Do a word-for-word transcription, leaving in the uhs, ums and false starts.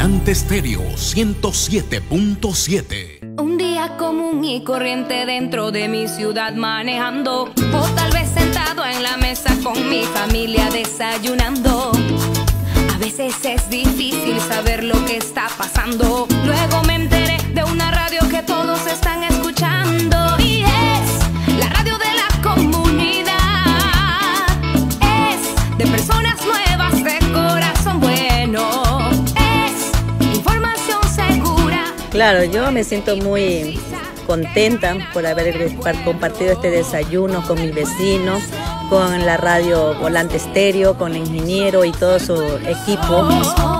Volante Estéreo ciento siete punto siete. Un día común y corriente dentro de mi ciudad manejando, o tal vez sentado en la mesa con mi familia desayunando. A veces es difícil saber lo que está pasando. Luego me enteré de una radio que todos están escuchando, y es la radio de la comunidad. Es de personas nuevas, de corazón bueno. Es información segura. Claro, yo me siento muy contenta por haber compartido este desayuno con mis vecinos, con la radio Volante Estéreo, con el ingeniero y todo su equipo.